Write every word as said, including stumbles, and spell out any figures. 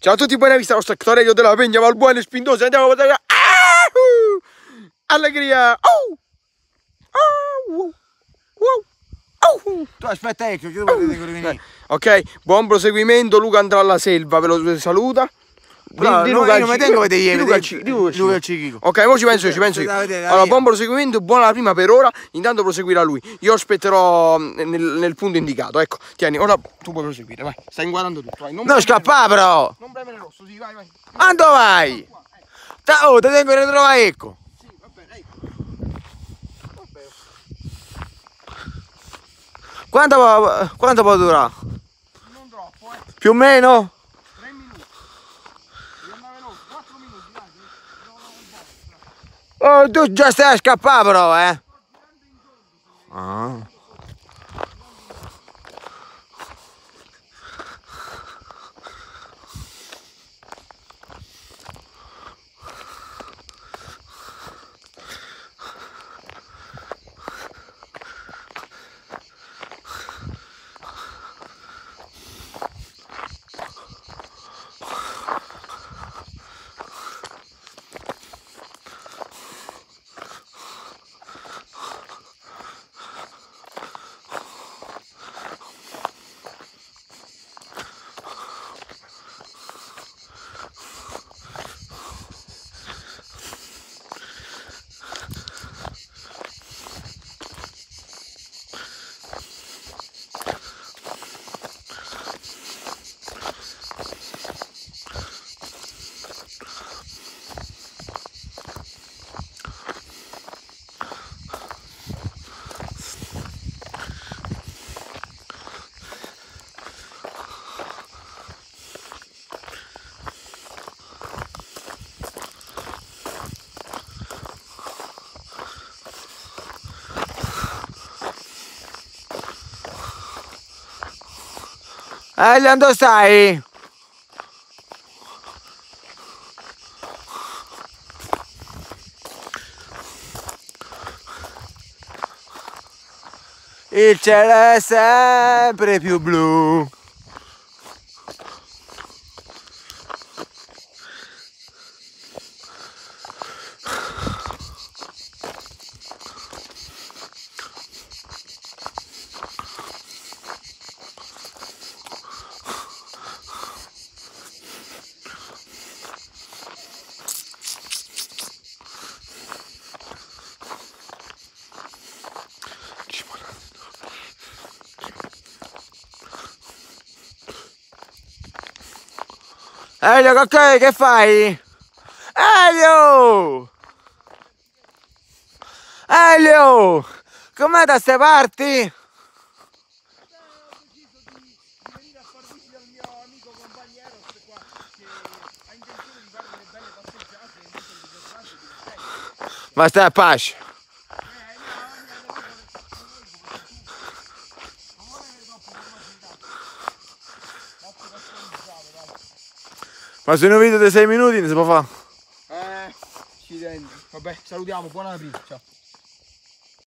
Ciao a tutti, buona vista, lo settore io della Pegna, Valbuena e Spintosa, andiamo a vedere. Ah, uh, allegria! Oh, oh, oh, oh. Tu aspetta, ecco, che devo vedere. Ok, buon proseguimento, Luca andrà alla selva, ve lo saluta. Però, di, no, Luca, io non mi tengo a vedere di Luca, di di Luca, Luca Cichico. Ok, ora ci penso io, ci penso io. Allora, buon proseguimento, buona la prima per ora, intanto proseguirà lui. Io aspetterò nel, nel punto indicato, ecco. Tieni, ora tu puoi proseguire, vai. Stai inquadrando tutto, vai. Non, non scappa però! Non premere rosso, sì, vai, vai. Ma dove vai? Qua, ecco. Oh, ti tengo a ritrovare, ecco. Sì, va bene, ecco. Vabbè. Quanto può, quanto può durare? Non troppo, eh. Più o meno? tre minuti. Devi andare veloce, quattro minuti, dai. Oh, tu già stai a scappare però, eh. Ah. Elio, dove stai? Il cielo è sempre più blu. Elio, ok, che fai? Elio! Elio! Com'è da ste parti? Ho deciso di, di venire a far visita al mio amico compagnero qua, che ha intenzione di fare delle belle passeggiate e molto riservate e divertenti. Ma stai a pace? Eh, no, no, no, non vuole avere troppo formalità. Troppo customizzato, dai. Ma se un video di sei minuti non si può fare? Eh, accidenti. Vabbè, salutiamo, buona aprire, ciao.